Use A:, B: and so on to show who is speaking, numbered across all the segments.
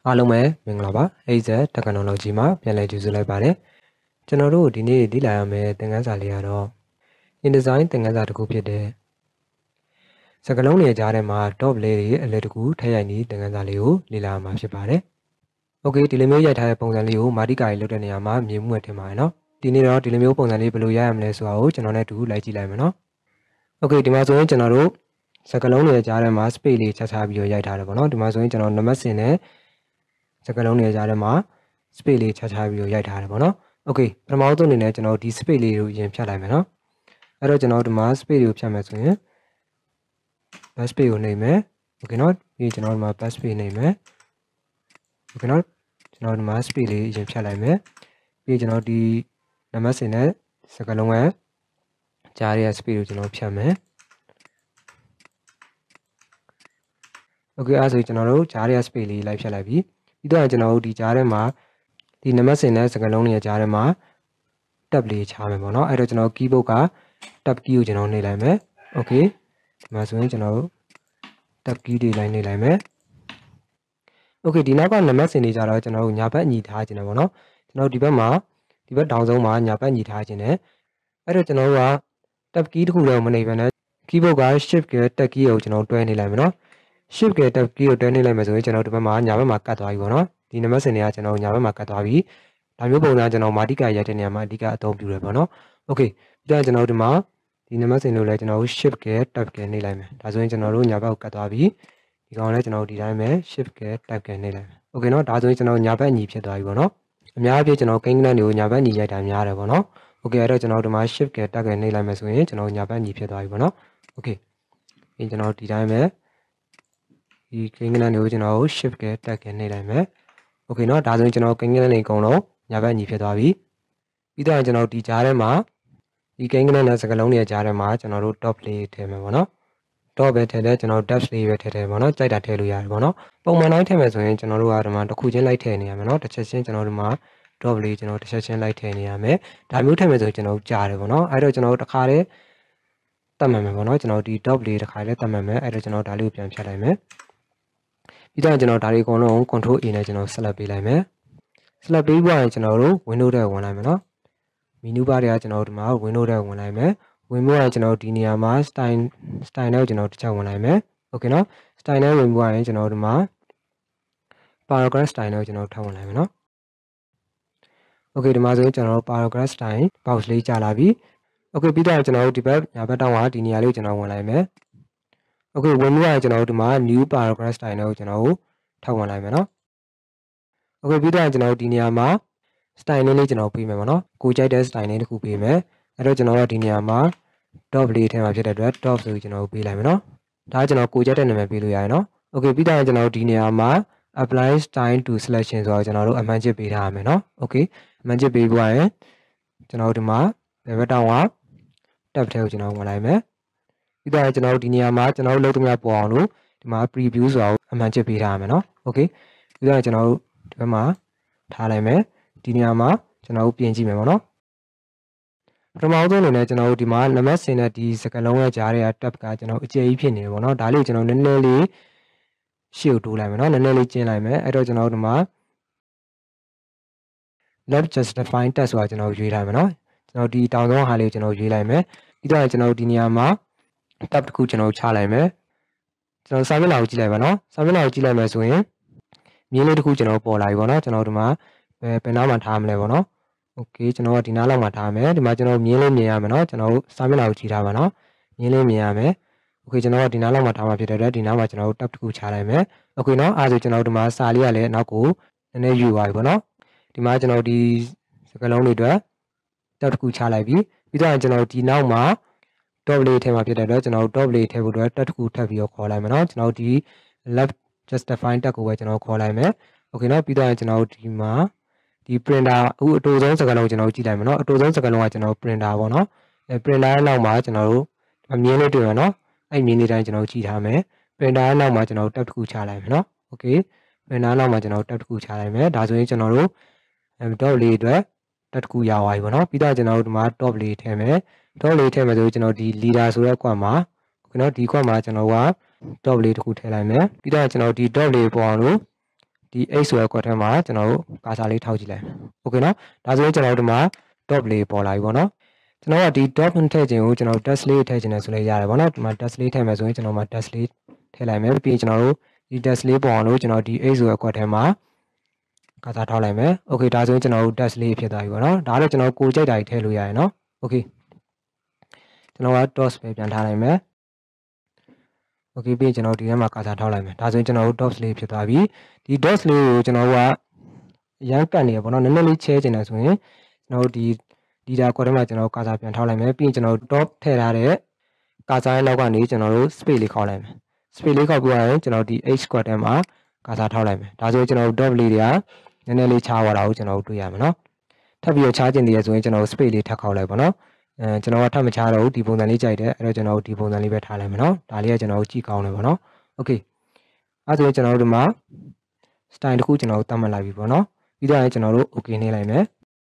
A: အားလုံးပဲမင်္ဂလာပါAZ Technology မှာပြန်လည်ကြိုဆိုလိုက်ပါတယ်ကျွန်တော်တို့ဒီနေ့လေ့လာရမယ့်သင်ခန်းစာလေးကတော့ InDesign သင်ခန်းစာတစ်ခုဖြစ်တဲ့စကားလုံးတွေကြားထဲမှာ top လေးတွေအလဲတစ်ခုထည့်ရိုက်နေသင်ခန်းစာလေးကိုလေ့လာမှာဖြစ်ပါတယ် Okay ဒီလိုမျိုးရိုက်ထားတဲ့ပုံစံလေးကိုမာတိကာရီလုပ်တဲ့နေရာမှာမြင်မှုရထင်ပါတယ်နော်ဒီနေ့တော့ဒီလိုမျိုးပုံစံလေးဘယ်လိုရိုက်ရမလဲဆိုတာကိုကျွန်တော်နဲ့တူလိုက်ကြည့်လိုက်မယ်နော် Okay ဒီမှာဆိုရင်ကျွန်တော်တို့စကားလုံးတွေကြားထဲမှာ space လေးချပြီးတော့ရိုက်ထားတယ်ပေါ့နော်ဒီမှာဆိုရင်ကျွန်တော်နံပါတ်စင်နဲ့စကားလုံးတွေကြားထဲမှာ space လေးချပြီးတော့ရိုက်ထားတယ်ပေါ့နော် Okay ပထမဆုံးအနေနဲ့ကျွန်တော်ဒီ space လေးကိုရင်ဖြတ်လိုက်မယ်နော်အဲ့တော့ကျွန်တော်ဒီမှာ space ကိုဖြတ်မယ်ဆိုရင် back space ကိုနှိပ်မယ် Okay နော်ပြီးကျွန်တော်ဒီမှာ back space နှိပ်မယ် Okay နော်ကျွန်တော်ဒီမှာ space လေးရင်ဖြတ်လိုက်မယ်ပြီးကျွန်တော်ဒီနံပါတ်စင်နဲ့စကားလုံးရဲ့ကြားရဲ့ space ကိုကျွန်တော်ဖြတ်မယ် Okay အဲ့ဆိုကျွန်တော်တို့ကြားရဲ့ space လေးလိုက်ဖြတ်လိုက်ပြီပြီးတော့ကျွန်တော်တို့ဒီကြားထဲမှာဒီနံပါတ်စင်နဲ့စကားလုံးတွေကြားထဲမှာ tab လေးချမယ်ပေါ့နော်အဲ့တော့ကျွန်တော် keyboard က tab key ကိုကျွန်တော်နှိပ်လိုက်မယ် Okay ဒီမှာဆိုရင်ကျွန်တော်တို့ tab key တွေလိုက်နှိပ်လိုက်မယ် Okay ဒီနောက်ကနံပါတ်စင်တွေကြတော့ကျွန်တော်တို့ညာဘက်ညီထားခြင်းတယ်ပေါ့နော်ကျွန်တော်ဒီဘက်မှာဒီဘက်တောင်ဆုံးမှာညာဘက်ညီထားခြင်းတယ်အဲ့တော့ကျွန်တော်တို့က tab key တစ်ခုလည်းမနှိပ်ဘဲနဲ့ keyboard က shift က tab key ကိုကျွန်တော်တွဲနှိပ်လိုက်မယ်နော် shift က tab key ကိုတွဲနှိပ်လိုက်မယ်ဆိုရင်ကျွန်တော်ဒီဘက်မှာညာဘက်မှာကတ်သွားပြီပေါ့နော်ဒီနံပါတ်စင်တွေကကျွန်တော်ညာဘက်မှာကတ်သွားပြီဒါမျိုးပုံစံကျွန်တော်မာတိကာရိုက်တဲ့နေရာမှာအဓိကအသုံးပြုရပေါ့နော် Okay ပြီးတော့ကျွန်တော်ဒီမှာဒီနံပါတ်စင်လို့လဲကျွန်တော်တို့ shift က tab ကနှိပ်လိုက်မယ်ဒါဆိုရင်ကျွန်တော်တို့ညာဘက်ကိုကတ်သွားပြီဒီကောင်လည်းကျွန်တော်ဒီတိုင်းပဲ shift က tab ကနှိပ်လိုက်မယ် Okay နော်ဒါဆိုရင်ကျွန်တော်ညာဘက်ညီဖြစ်သွားပြီပေါ့နော်အများအားဖြင့်ကျွန်တော်ကိန်းဂဏန်းတွေကိုညာဘက်ညီရိုက်တာများတယ်ပေါ့နော် Okay အဲ့တော့ကျွန်တော်ဒီမှာ shift က tab ကနှိပ်လိုက်မယ်ဆိုရင်ကျွန်တော်ညာဘက်ညီဖြစ်သွားပြီပေါ့နော် Okay ပြီးကျွန်တော်ဒီတိုင်းပဲဒီကိန်းဂဏန်းတွေကိုကျွန်တော် shift က tab ကနှိပ်လိုက်မယ် Okay နော်ဒါဆိုရင်ကျွန်တော်ကိန်းဂဏန်းတွေအကုန်လုံးညာဘက်ညီဖြစ်သွားပြီပြီးတော့ကျွန်တော်ဒီကြားထဲမှာဒီကိန်းဂဏန်းနဲ့စကားလုံးတွေကြားထဲမှာကျွန်တော်တို့ top လေးထည့်မယ်ပေါ့နော် top ပဲထည့်တယ်ကျွန်တော် depth လေးပဲထည့်တယ်ပေါ့နော်ကြိုက်တာထည့်လို့ရတယ်ပေါ့နော်ပုံမှန်တိုင်းထည့်မယ်ဆိုရင်ကျွန်တော်တို့ကဒီမှာတစ်ခုချင်းလိုက်ထည့်နေရမယ်နော်တစ်ချက်ချင်းကျွန်တော်ဒီမှာ top လေးကျွန်တော်တစ်ချက်ချင်းလိုက်ထည့်နေရမယ်ဒါမျိုးထည့်မယ်ဆိုရင်ကျွန်တော်ကြားတယ်ပေါ့နော်အဲ့တော့ကျွန်တော်တို့တစ်ခါတည်းတတ်မှတ်မယ်ပေါ့နော်ကျွန်တော်ဒီ top လေးတစ်ခါလေးတတ်မှတ်မယ်အဲ့တော့ကျွန်တော်ဒါလေးကိုပြန်ဖြတ်လိုက်မယ်ပြီးတော့ကျွန်တော်ဒါလေးအကုန်လုံး control A နဲ့ကျွန်တော် select ပေးလိုက်မယ် select ပေးပြီးရင်ကျွန်တော်တို့ window ထဲဝင်လိုက်မယ်နော် menu bar တွေကကျွန်တော်ဒီမှာ window ထဲဝင်လိုက်မယ်ဝင်ပြီးရင်ကျွန်တော်ဒီနေရာမှာ style နဲ့ကျွန်တော်တစ်ချက်ဝင်လိုက်မယ် Okay နော် style နဲ့ဝင်ပြီးရင်ကျွန်တော်ဒီမှာ paragraph style နဲ့ကျွန်တော်ထပ်ဝင်လိုက်မယ်နော် Okay ဒီမှာဆိုရင်ကျွန်တော် paragraph style box လေးကြာလာပြီ Okay ပြီးတော့ကျွန်တော်တို့ဒီဘက်ညာဘက်တောင်းကဒီနေရာလေးကိုကျွန်တော်ဝင်လိုက်မယ် Okay ဝင်ပြီးရင်ကျွန်တော်တို့ဒီမှာ new paragraph style နဲ့ကျွန်တော်ထပ်ဝင်လိုက်မယ်နော် Okay ပြီးတော့ကျွန်တော်ဒီနေရာမှာ style လေးကျွန်တော်ပေးမယ်ပေါ့နော်ကိုကြိုက်တဲ့ style လေးတစ်ခုပေးမယ်အဲ့တော့ကျွန်တော်ကဒီနေရာမှာ top လေးထဲမှာဖြစ်တဲ့အတွက် top ဆိုပြီးကျွန်တော်ပေးလိုက်မယ်နော်ဒါကကျွန်တော်ကိုကြိုက်တဲ့နာမည်ပေးလို့ရတယ်နော် Okay ပြီးတော့ကျွန်တော်ဒီနေရာမှာ apply style to selection ဆိုတော့ကျွန်တော်တို့အမှန်ချစ်ပေးထားရမယ်နော် Okay အမှန်ချစ်ပေးပြီးရင်ကျွန်တော်ဒီမှာ level တောင်းက tab ထဲကိုကျွန်တော်ဝင်လိုက်မယ်ပြီးတော့ကျွန်တော်ဒီနေရာမှာကျွန်တော်လုပ်သမျှပေါ်အောင်လို့ဒီမှာ preview ဆိုတာကိုအမှန်ချစ်ပေးထားရမယ်နော် Okay ပြီးတော့ကျွန်တော်ဒီဘက်မှာထားလိုက်မယ်ဒီနေရာမှာကျွန်တော်ပြင်ကြည့်မယ်ပေါ့နော်ပထမဆုံးအနေနဲ့ကျွန်တော်တို့ဒီမှာနံပါတ်စင်တဲ့ဒီစကားလုံးရဲ့ကြားထဲက tab ကကျွန်တော်အကျယ်ကြီးဖြစ်နေတယ်ပေါ့နော်ဒါလေးကျွန်တော်နည်းနည်းလေးရှေ့ကိုတိုးလိုက်မယ်နော်နည်းနည်းလေးကျင်းလိုက်မယ်အဲ့တော့ကျွန်တော်တို့ဒီမှာ left justify text ဆိုတာကျွန်တော်ရွေးလိုက်မယ်နော်ကျွန်တော်ဒီတောင်ဆုံးဟာလေးကိုကျွန်တော်ရွေးလိုက်မယ်ပြီးတော့ကျွန်တော်ဒီနေရာမှာ tab တစ်ခုကျွန်တော်ချလိုက်မယ်ကျွန်တော်စာမျက်နှာကိုကြည့်လိုက်ပါနော်စာမျက်နှာကိုကြည့်လိုက်မယ်ဆိုရင်မြင်းလေးတစ်ခုကျွန်တော်ပေါ်လာပြီပေါ့နော်ကျွန်တော်ဒီမှာဘယ်နားမှာထားမလဲပေါ့နော် Okay ကျွန်တော်ကဒီနားလောက်မှာထားမယ်ဒီမှာကျွန်တော်မြင်းလေးမြင်ရမယ်နော်ကျွန်တော်စာမျက်နှာကိုကြည့်ထားပါနော်မြင်းလေးမြင်ရမယ် Okay ကျွန်တော်ကဒီနားလောက်မှာထားမှာဖြစ်တဲ့အတွက်ဒီနားမှာကျွန်တော် tab တစ်ခုချလိုက်မယ် Okay နော်အဲဒါဆိုကျွန်တော်ဒီမှာစာလေးကလည်းနောက်ကိုနည်းနည်းယူသွားပြီပေါ့နော်ဒီမှာကျွန်တော်ဒီစကားလုံးတွေအတွက် tab တစ်ခုချလိုက်ပြီပြီးတော့ကျွန်တော်ဒီနောက်မှာ top လေးထဲမှာဖြစ်တဲ့အတွက်ကျွန်တော် top လေးထဲဖို့အတွက် tab တစ်ခုထပ်ပြီးတော့ခေါ်လိုက်မယ်နော်ကျွန်တော်ဒီ left justify tab ကိုပဲကျွန်တော်ခေါ်လိုက်မယ် Okay နော်ပြီးတော့ကျွန်တော်ဒီမှာဒီ printer အခုအတူဆုံးစကားလုံးကျွန်တော်ကြည့်လိုက်မယ်နော်အတူဆုံးစကားလုံးကကျွန်တော် printer ပေါ့နော်printer ရဲ့နောက်မှာကျွန်တော်တို့အမြင်လေးတွေ့ရနော်အဲ့မြင်လေးတိုင်းကျွန်တော်ကြည့်ထားမယ် printer ရဲ့နောက်မှာကျွန်တော် tab တစ်ခုချလိုက်မယ်နော် Okay printer နောက်မှာကျွန်တော် tab တစ်ခုချလိုက်မယ်ဒါဆိုရင်ကျွန်တော်တို့ top လေးအတွက် tab တစ်ခုရသွားပြီပေါ့နော်ပြီးတော့ကျွန်တော်တို့ဒီမှာ top လေးထည့်မယ် top လေးထည့်မယ်ဆိုကျွန်တော်ဒီ leader ဆိုတဲ့ကွက်မှာ Okay နော်ဒီကွက်မှာကျွန်တော်က top လေးတစ်ခုထည့်လိုက်မယ်ပြီးတော့ကျွန်တော်ဒီ top လေးပေါ်အောင်လို့ဒီ H ဆိုတဲ့ကွက်ထဲမှာကျွန်တော်တို့ကာစာလေးထောက်ကြည့်လိုက်မယ်။ Okay နော်ဒါဆိုရင်ကျွန်တော်တို့ဒီမှာ dot လေးပေါ်လာပြီပေါ့နော်ကျွန်တော်ကဒီ dot ထည့်ခြင်းကိုကျွန်တော် dash လေးထည့်ခြင်းနဲ့ဆိုလည်းရတယ်ပေါ့နော်ဒီမှာ dash လေးထည့်မယ်ဆိုရင်ကျွန်တော်မှာ dash လေးထည့်လိုက်မယ်ပြီးရင်ကျွန်တော်တို့ဒီ dash လေးပေါ်အောင်လို့ကျွန်တော်ဒီ H ဆိုတဲ့ကွက်ထဲမှာကာစာထောက်လိုက်မယ်။ Okay ဒါဆိုရင်ကျွန်တော်တို့ dash လေးဖြစ်သွားပြီပေါ့နော်ဒါလည်းကျွန်တော်ကိုကြိုက်တာကြီးထည့်လို့ရတယ်နော် Okay ကျွန်တော်က dot ပဲပြန်ထားလိုက်မယ် Okay ပြီးရင်ကျွန်တော်ဒီထဲမှာကာစာထောက်လိုက်မယ်ဒါဆိုရင်ကျွန်တော်တို့ dot လေးဖြစ်သွားပြီဒီ dot လေးကိုကျွန်တော်ကရမ်းကတ်နေရပေါ့နော်နည်းနည်းလေးချဲချင်တယ်ဆိုရင်ကျွန်တော်တို့ဒီဒါကွက်ထဲမှာကျွန်တော်ကာစာပြန်ထောက်လိုက်မယ်ပြီးရင်ကျွန်တော် dot ထည့်ထားတဲ့ကာစာရဲ့နောက်ကနေကျွန်တော်တို့ space လေးခေါက်လိုက်မယ် space လေးခေါက်ပြီးရင်ကျွန်တော်ဒီ h square ထဲမှာကာစာထောက်လိုက်မယ်ဒါဆိုရင်ကျွန်တော်တို့ dot လေးတွေကနည်းနည်းလေးချားသွားတာကိုကျွန်တော်တို့တွေ့ရမယ်နော်ထပ်ပြီးတော့ချားကျင်သေးရဆိုရင်ကျွန်တော် space လေးထပ်ခေါက်လိုက်ပါနော်ကျွန်တော်ကထပ်မချားတော့ဘူးဒီပုံစံလေးကြိုက်တယ်အဲ့တော့ကျွန်တော်တို့ဒီပုံစံလေးပဲထားလိုက်မယ်နော်ဒါလေးကကျွန်တော်တို့ကြည့်ကောင်းတယ်ပေါ့နော် Okay အဲ့ဆိုရင်ကျွန်တော်တို့ဒီမှာ style တစ်ခုကျွန်တော်တို့သတ်မှတ်လိုက်ပြီပေါ့နော်ပြီးတော့ကျွန်တော်တို့ okay နှိပ်လိုက်မယ်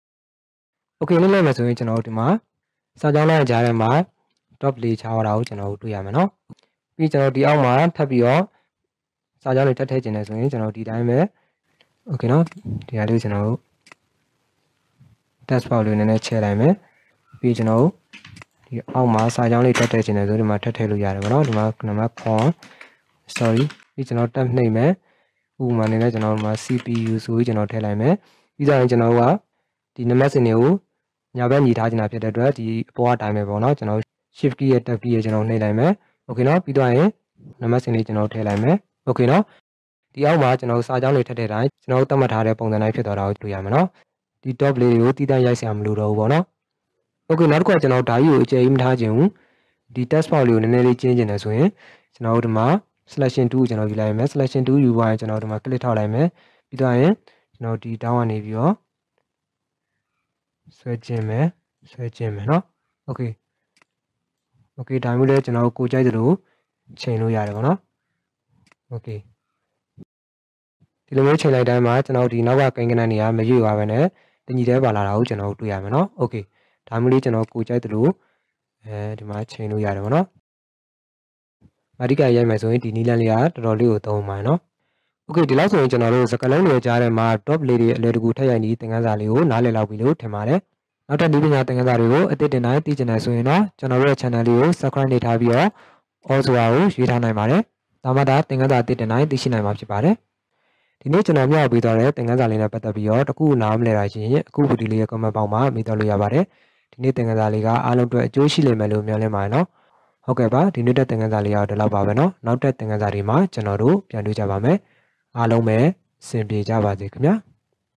A: okay နှိပ်လိုက်မယ်ဆိုရင်ကျွန်တော်တို့ဒီမှာစာကြောင်းလိုက်ကြားထဲမှာ top လေးချားသွားတာကိုကျွန်တော်တို့တွေ့ရမယ်နော်ပြီးကျွန်တော်ဒီအောက်မှာထပ်ပြီးတော့စာကြောင်းလေးတက်ထည့်ခြင်းနဲ့ဆိုရင်ကျွန်တော်ဒီတိုင်းပဲ okay နော်ဒီဟာလေးကျွန်တော်တို့ text box လေးနည်းနည်းချဲလိုက်မယ်ပြီးကျွန်တော်တို့ဒီအောက်မှာစာကြောင်းလေးတက်ထည့်ခြင်းနဲ့ဆိုဒီမှာထပ်ထည့်လို့ရတယ်ပေါ့နော်ဒီမှာနံပါတ် sorry ပြီးကျွန်တော်တက်နှိပ်မယ်ဥပမာအနေနဲ့ကျွန်တော်တို့မှာ CPU ဆိုပြီးကျွန်တော်ထည့်လိုက်မယ်ပြီးတော့ကျွန်တော်တို့ကဒီနံပါတ်စင်တွေကိုညာဘက်ညီထားချင်တာဖြစ်တဲ့အတွက်ဒီအပေါ်အတိုင်းပဲပေါ့နော်ကျွန်တော် shift key ရဲ့ tab key ရဲ့ကျွန်တော်နှိပ်လိုက်မယ် okay နော်ပြီးတော့ရင်နံပါတ်စင်လေးကျွန်တော်ထည့်လိုက်မယ် okay နော်ဒီအောက်မှာကျွန်တော်စာကြောင်းတွေထည့်တဲ့တိုင်းကျွန်တော်တို့သတ်မှတ်ထားတဲ့ပုံစံတိုင်းဖြစ်သွားတာကိုတွေ့ရမယ်နော်ဒီ top လေးတွေကိုတည်တံ့ရိုက်ဆရာမလိုတော့ဘူးပေါ့နော် okay နောက်တစ်ခုကကျွန်တော်ဓာတ်ကြီးကိုအကျယ်ကြီးမထားခြင်းဘူးဒီ text box လေးကိုနည်းနည်းလေးကျင်းကျင်တယ်ဆိုရင်ကျွန်တော်တို့ဒီမှာ selection 2ကိုကျွန်တော်ယူလိုက်မယ် selection 2ယူသွားရင်ကျွန်တော်ဒီမှာ click ထောက်လိုက်မယ်ပြီးတော့ရင်ကျွန်တော်ဒီ down ကနေပြီးတော့ဆွဲကျင်မယ်နော် okay ဒါမျိုးလဲကျွန်တော်ကိုကြိုက်သလိုချိန်လို့ရတယ်ပေါ့နော် okay ဒီလိုမျိုးချိန်လိုက်တိုင်းမှာကျွန်တော်ဒီနောက်ကကိန်းကနန်းတွေကမရွေ့ပါပဲနဲ့တညီတဲပါလာတာကိုကျွန်တော်တွေ့ရမယ်နော် okay ဒါမျိုးလေးကျွန်တော်ကိုကြိုက်သလိုဒီမှာချိန်လို့ရတယ်ပေါ့နော်အဓိကရိုက်မယ်ဆိုရင်ဒီနီးလန်းလေးကတော်တော်လေးကိုသုံးပါနော် okay ဒီလောက်ဆိုရင်ကျွန်တော်တို့စကားလုံးတွေကြားထဲမှာ top လေးတွေအလွယ်တကူထည့်ရိုက်နေသင်ခန်းစာလေးကိုနားလည်လောက်ပြီလို့ထင်ပါတယ်နောက်ထပ်ဒီပညာသင်ခန်းစာတွေကိုအသစ်တင်တိုင်းသိချင်တယ်ဆိုရင်တော့ကျွန်တော်တို့ရဲ့ channel လေးကို subscribe နေထားပြီးတော့ all ဆိုတာကိုရွေးထားနိုင်ပါတယ်ဒါမှသာသင်ခန်းစာအသစ်တင်တိုင်းသိရှိနိုင်မှာဖြစ်ပါတယ်ဒီနေ့ကျွန်တော်မျှဝေပေးသွားတဲ့သင်ခန်းစာလေးနဲ့ပတ်သက်ပြီးတော့တခုနားမလည်တာရှိရင်အခုဗီဒီယိုလေးရဲ့ comment ပေါက်မှာမေးတော့လို့ရပါတယ်ဒီနေ့သင်ခန်းစာလေးကအားလုံးအတွက်အကျိုးရှိလိမ့်မယ်လို့မျှော်လင့်ပါတယ်နော်ဟုတ်ကဲ့ပါဒီနေ့တဲ့သင်ခန်းစာလေးကတော့ဒီလောက်ပါပဲနော်နောက်တဲ့သင်ခန်းစာတွေမှာကျွန်တော်တို့ပြန်တွေ့ကြပါမယ်အားလုံးပဲအဆင်ပြေကြပါစေခင်ဗျာ